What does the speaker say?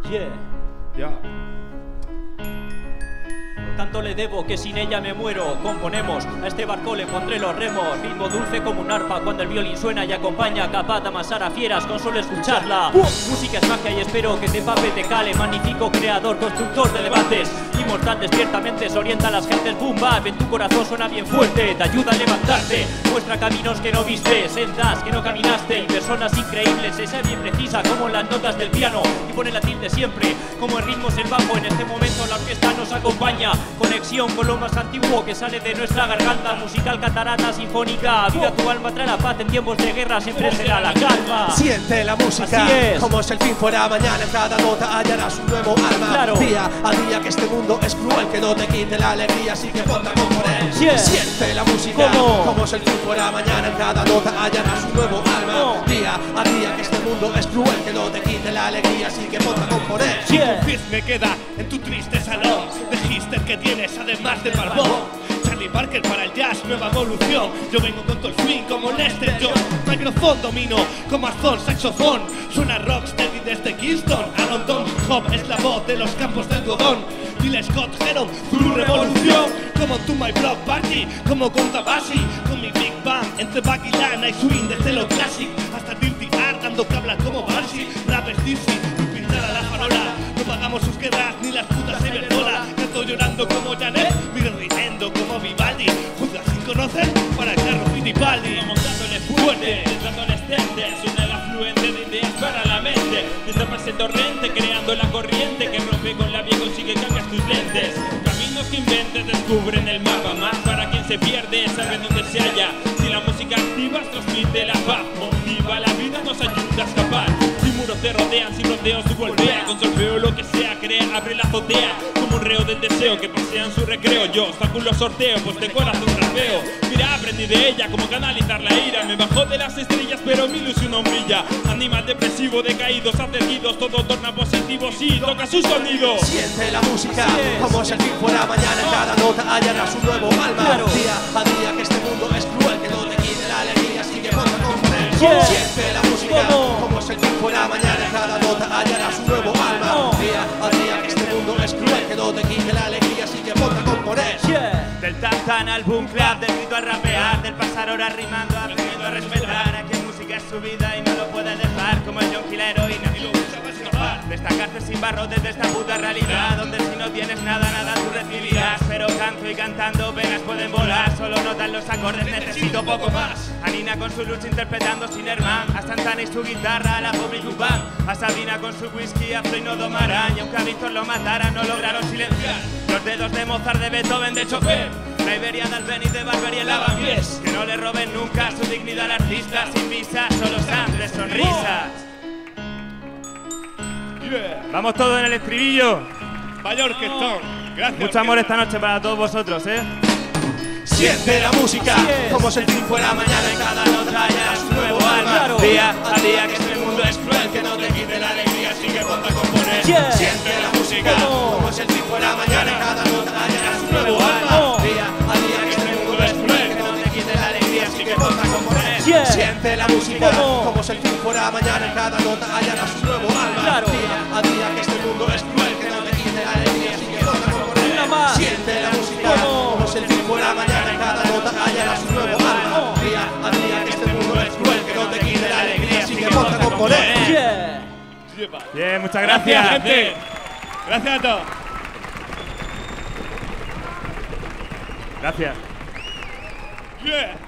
Yeah. Ya. Tanto le debo que sin ella me muero. Componemos, a este barco le pondré los remos. Ritmo dulce como un arpa cuando el violín suena y acompaña, capaz de amasar a fieras con solo escucharla. Música es magia y espero que te pape, te cale. Magnífico creador, constructor de debates. Inmortal despiertamente se orienta a las gentes. Boom bap, en tu corazón suena bien fuerte. Te ayuda a levantarte, muestra caminos que no viste, sendas que no caminaste y personas increíbles. Esa es bien precisa como las notas del piano y pone la tilde siempre como el ritmo es el bajo. En este momento la orquesta nos acompaña. Conexión con lo más antiguo que sale de nuestra garganta. Musical, catarata, sinfónica. Vida tu alma, trae la paz en tiempos de guerra. Siempre será la calma. Siente la música, así es. como si el fin fuera mañana. En cada nota hallarás un nuevo alma. Claro. Día a día que este mundo es cruel, que no te quite la alegría, así que ponte a componer. Yeah. Siente la música, ¿Cómo? como si el fin fuera mañana. En cada nota hallarás un nuevo alma. Día a día que este mundo es cruel, que no te quite la alegría, así que ponte a componer. Yeah. Tu me queda en tu triste salón de Hister que tienes además de barbón. Charlie Parker para el jazz, nueva evolución. Yo vengo con todo el swing como Lester John. Microphone domino como Azón, saxofón. Suena rocksteady desde Kingston. Aaron Don Hop es la voz de los campos de algodón. Bill Scott Heron, tu revolución. Como tu My Block Party, como con Tabasi. Con mi Big Bang, entre Bucky Lana y swing desde lo classic hasta Dirty Art, dando que habla como Barsi. Rap es difícil, pintar a la farola. No pagamos sus guerras ni las putas Iberdrola. Canto llorando como Janet, Miguel riendo como Vivaldi. Juzgas sin conocer para el carro Fittipaldi. Montándole fuerte, entrando al estente. Es una era fluente de ideas para la mente. Destaparse el torrente, creando la corriente que rompe con la vía, consigue cambias tus lentes. Caminos que inventes descubren el mapa. Más para quien se pierde, sabe dónde se halla. Si la música activa, transmite la paz. Motiva la vida, nos ayuda a escapar. Si muros te rodean, sin rodeos tú golpea. Con solfeo lo que sea, crea, abre la azotea. Como un reo del deseo que pasea en su recreo. Yo saco los sorteos, pues tengo el azul rapeo. Mira, aprendí de ella como canalizar la ira. Me bajó de las estrellas, pero mi ilusión no brilla. Animal depresivo, decaídos, acerquidos. Todo torna positivo, sí, toca su sonido. Siente la música, como si el fin fuera mañana. En cada nota hallarás un nuevo alma. Claro. Día a día que este mundo es cruel, que no te quite la alegría, así que ponte a componer. Yeah. Siente la música, ¿Cómo? como si el fin fuera mañana. En cada nota hallarás un nuevo alma. Día a día que este mundo es cruel, que no te quite la alegría, así que ponte a componer. Yeah. Del tan al boom clap, del grito al rapear, del pasar horas rimando, aprendiendo a respetar. Aquí música es su vida y no lo puede dejar, como el John la heroína. Y lo usa para escapar. Destacarse sin barrotes de esta puta realidad, donde si no tienes nada, nada tú recibirás. Pero canto y cantando, venas pueden volar, solo notan los acordes, necesito poco más. A Nina con su lucha interpretando sin Herman, a Santana y su guitarra, a la pobre Yuban, a Sabina con su whisky, a Floyd no domarán. Y aunque a Víctor lo matara, no lograron silenciar los dedos de Mozart, de Beethoven, de Chopin, la Iberia de Albeni, de Barberie en Lavapiés. Que no le roben nunca su dignidad al artista, sin visa, solo sangre, sonrisas. Vamos todos en el estribillo. Vaya orquestón. Gracias. Mucho amor esta noche para todos vosotros, Siente la música, como si el fin fuera mañana. En cada nota hallarás un nuevo alma. Claro. Día a día que este mundo es cruel, que no te quite la alegría, así que ponte a componer. Yeah. Siente la música, como si el fin fuera mañana. En cada nota hallarás un nuevo alma. Día a día que este mundo es cruel, que no te quite la alegría, así que ponte a componer. Yeah. Siente la música, ¿Cómo? como si el fin fuera mañana. En cada nota hallarás un nuevo alma. Claro. Día a día que este mundo es cruel, que no te quite la alegría, así que ponte a componer. Una más. Siente la música, ¿Cómo? como si el fin fuera mañana. En cada nota hallarás un nuevo alma. Día a día que este mundo es cruel, que no te quite la alegría, así que ponte a componer. Yeah. Bien, muchas Gracias, gracias. gente. Gracias a todos. Gracias. Yeah.